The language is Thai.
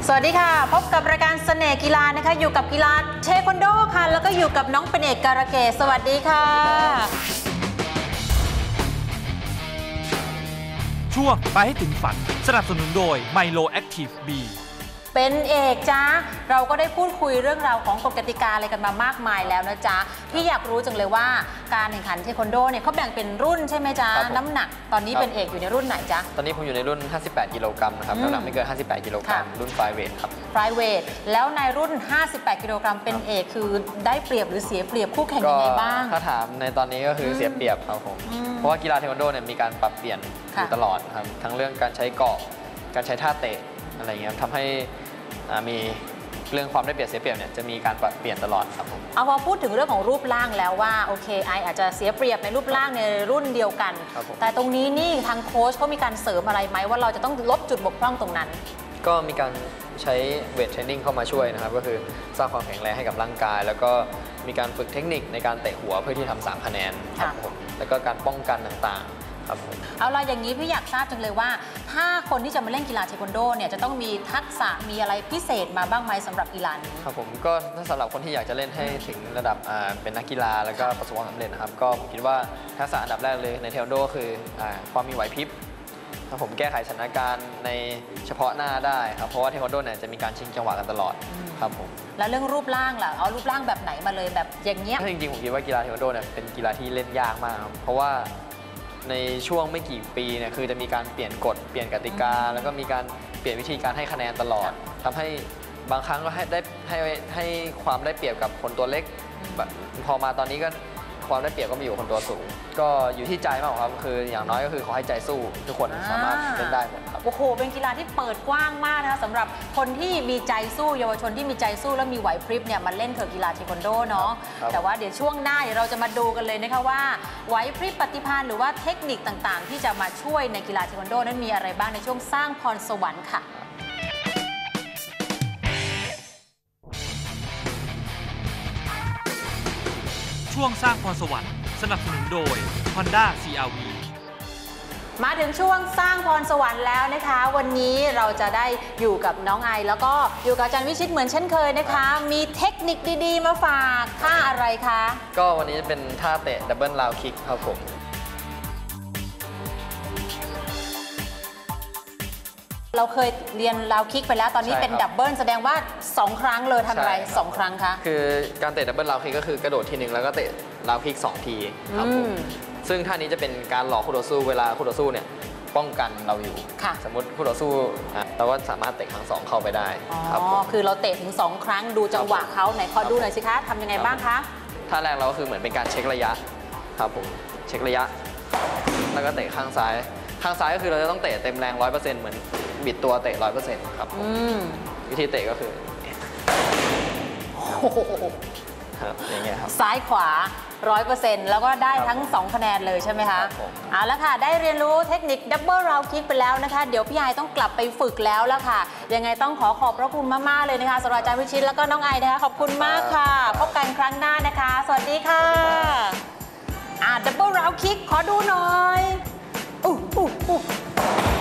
สวัสดีค่ะพบกับรายการเสน่ห์กีฬานะคะอยู่กับกีฬาเทควันโดค่ะแล้วก็อยู่กับน้องเป็นเอกการะเกดสวัสดีค่ะช่วงไปให้ถึงฝันสนับสนุนโดย Milo Active B เป็นเอกจ้าเราก็ได้พูดคุยเรื่องราวของกฎกติกาอะไรกันมามากมายแล้วนะจ๊ะพี่อยากรู้จังเลยว่าการแข่งขันเทควันโดเนี่ยเขาแบ่งเป็นรุ่นใช่ไหมจ๊ะน้ำหนักตอนนี้เป็นเอกอยู่ในรุ่นไหนจ๊ะตอนนี้ผมอยู่ในรุ่น58กิโลกรัมนะครับน้ำหนักไม่เกิน58กิโลกรัมรุ่นไฟเวทครับไฟเวทแล้วในรุ่น58กิโลกรัมเป็นเอกคือได้เปรียบหรือเสียเปรียบคู่แข่งยังไงบ้างถ้าถามในตอนนี้ก็คือเสียเปรียบครับผมเพราะว่ากีฬาเทควันโดเนี่ยมีการปรับเปลี่ยนอยู่ตลอดครับทั้งเรื่องการใช้เกราะการใช้ท่าเตะอะไรเงี้ยทำให้มีเรื่องความได้เปรียบเสียเปรียบเนี่ยจะมีการปรับเปลี่ยนตลอดครับผมเอาพอพูดถึงเรื่องของรูปร่างแล้วว่าโอเคไออาจจะเสียเปรียบในรูปร่างในรุ่นเดียวกันแต่ตรงนี้นี่ทางโค้ชเขามีการเสริมอะไรไหมว่าเราจะต้องลดจุดบกพร่องตรงนั้นก็มีการใช้เวทเทรนนิ่งเข้ามาช่วยนะครับก็คือสร้างความแข็งแรงให้กับร่างกายแล้วก็มีการฝึกเทคนิคในการเตะหัวเพื่อที่ทำ3คะแนนครับผมแล้วก็การป้องกันต่างๆครับผมเอาล่ะอย่างนี้พี่อยากทราบจังเลยว่าถ้าคนที่จะมาเล่นกีฬาเทควันโดเนี่ยจะต้องมีทักษะมีอะไรพิเศษมาบ้างไหมสำหรับกีฬานี้ครับผมก็สำหรับคนที่อยากจะเล่นให้ถึงระดับเป็นนักกีฬาแล้วก็ประสบความสำเร็จนะครับก็ผมคิดว่าทักษะอันดับแรกเลยในเทควันโดคือความมีไหวพริบครับผมแก้ไขสถานการณ์ในเฉพาะหน้าได้ครับเพราะว่าเทควันโดเนี่ยจะมีการชิงจังหวะกันตลอดครับผมแล้วเรื่องรูปร่างล่ะเอารูปร่างแบบไหนมาเลยแบบอย่างเงี้ยจริงๆผมคิดว่ากีฬาเทควันโดเนี่ยเป็นกีฬาที่เล่นยากมากเพราะว่าในช่วงไม่กี่ปีเนี่ยคือจะมีการเปลี่ยนกฎเปลี่ยนกติกาแล้วก็มีการเปลี่ยนวิธีการให้คะแนนตลอดทำให้บางครั้งก็ให้ความได้เปรียบกับคนตัวเล็กพอมาตอนนี้ก็ความได้เปรียบก็มาอยู่คนตัวสูงก็อยู่ที่ใจมากกว่าครับคืออย่างน้อยก็คือขอให้ใจสู้ทุกคนสามารถเล่นได้หมดครับโอ้โหเป็นกีฬาที่เปิดกว้างมากนะคะสำหรับคนที่มีใจสู้เยาวชนที่มีใจสู้และมีไหวพริบเนี่ยมาเล่นเถอะกีฬาเทควันโดเนาะแต่ว่าเดี๋ยวช่วงหน้าเดี๋ยวเราจะมาดูกันเลยนะคะว่าไหวพริบปฏิภาณหรือว่าเทคนิคต่างๆที่จะมาช่วยในกีฬาเทควันโดนั้นมีอะไรบ้างในช่วงสร้างพรสวรรค์ค่ะช่วงสร้างพรสวรรค์สนับสนุนโดย Honda CR-V มาถึงช่วงสร้างพรสวรรค์แล้วนะคะวันนี้เราจะได้อยู่กับน้องไอแล้วก็อยู่กับอาจารย์วิชิตเหมือนเช่นเคยนะคะมีเทคนิคดีๆมาฝากท่าอะไรคะก็วันนี้เป็นท่าเตะดับเบิลราวคิกครับผมเราเคยเรียนราวคิกไปแล้วตอนนี้เป็นดับเบิลแสดงว่า2ครั้งเลยทำอะไร2ครั้งคะคือการเตะดับเบิลราวคิกก็คือกระโดดทีนึงแล้วก็เตะราวคิก2ทีครับผมซึ่งท่านี้จะเป็นการหลอกคู่ต่อสู้เวลาคู่ต่อสู้เนี่ยป้องกันเราอยู่สมมติคู่ต่อสู้เราก็สามารถเตะครั้ง2เข้าไปได้ครับคือเราเตะถึง2ครั้งดูจังหวะเขาไหนขอดูหน่อยสิคะทำยังไงบ้างคะท่าแรกเราก็คือเหมือนเป็นการเช็คระยะครับผมเช็คระยะแล้วก็เตะข้างซ้ายก็คือเราจะต้องเตะเต็มแรง 100% เหมือนบิดตัวเตะ 100% ครับวิธีเตะก็คือครับอย่างเงี้ยครับซ้ายขวา 100% แล้วก็ได้ทั้ง2คะแนนเลยใช่ไหมคะเอาละค่ะได้เรียนรู้เทคนิคดับเบิลราวคิกไปแล้วนะคะเดี๋ยวพี่ไอต้องกลับไปฝึกแล้วละค่ะยังไงต้องขอบพระคุณมากๆเลยนะคะสำหรับอาจารย์วิชิตแล้วก็น้องไอนะคะขอบคุณมากค่ะพบกันครั้งหน้านะคะสวัสดีค่ะดับเบิลราวคิกขอดูหน่อย